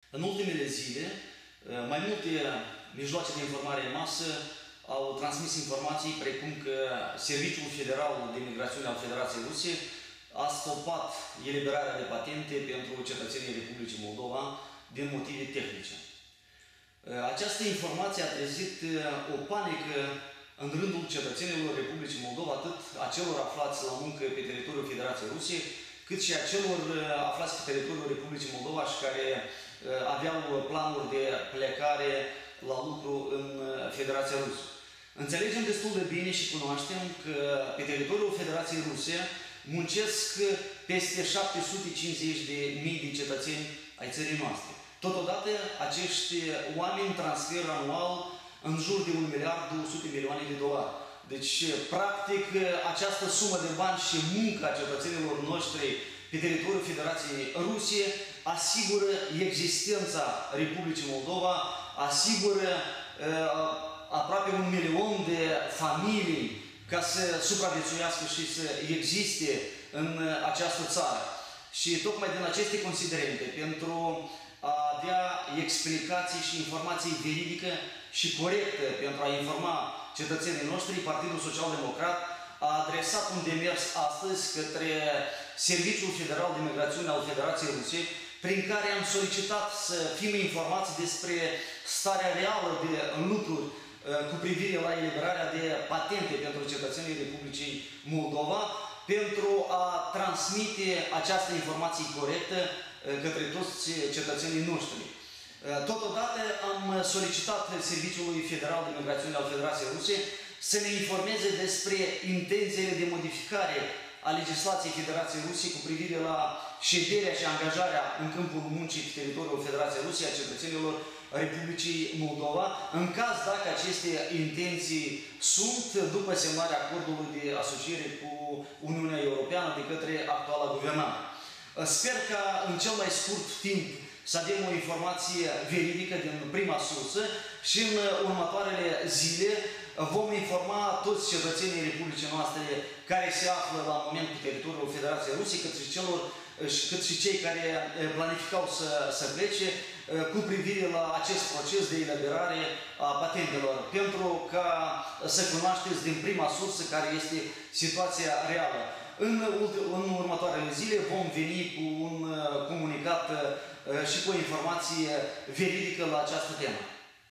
În ultimele zile, mai multe mijloace de informare în masă au transmis informații precum că Serviciul Federal de Migrațiune al Federației Rusiei a stopat eliberarea de patente pentru cetățenii Republicii Moldova din motive tehnice. Această informație a trezit o panică în rândul cetățenilor Republicii Moldova, atât a celor aflați la muncă pe teritoriul Federației Rusiei, cât și a celor aflați pe teritoriul Republicii Moldova și care aveau planuri de plecare la lucru în Federația Rusă. Înțelegem destul de bine și cunoaștem că pe teritoriul Federației Ruse muncesc peste 750.000 de cetățeni ai țării noastre. Totodată, acești oameni transferă anual în jur de 1.200 milioane de dolari. Deci, practic, această sumă de bani și munca cetățenilor noștri pe teritoriul Federației Rusie asigură existența Republicii Moldova, asigură aproape 1 milion de familii ca să supraviețuiască și să existe în această țară. Și tocmai din aceste considerente, pentru a avea explicații și informații veridică și corectă pentru a informa cetățenii noștri, Partidul Social Democrat a adresat un demers astăzi către Serviciul Federal de Migrațiune al Federației Rusiei, prin care am solicitat să fim informați despre starea reală de lucruri cu privire la eliberarea de patente pentru cetățenii Republicii Moldova, pentru a transmite această informație corectă către toți cetățenii noștri. Totodată am solicitat Serviciului Federal de Migrațiune al Federației Rusiei să ne informeze despre intențiile de modificare a legislației Federației Rusiei cu privire la șederea și angajarea în câmpul muncii pe teritoriul Federației Rusiei a cetățenilor Republicii Moldova, în caz dacă aceste intenții sunt după semnarea acordului de asociere cu Uniunea Europeană de către actuala guvernare. Sper ca în cel mai scurt timp să avem o informație veridică din prima sursă și în următoarele zile vom informa toți cetățenii Republicii noastre care se află la moment pe teritoriul Federației Rusiei, cât și cei care planificau să plece cu privire la acest proces de eliberare a patentelor, pentru ca să cunoașteți din prima sursă care este situația reală. În următoarele zile vom veni cu un comunicat și cu o informație veridică la această temă.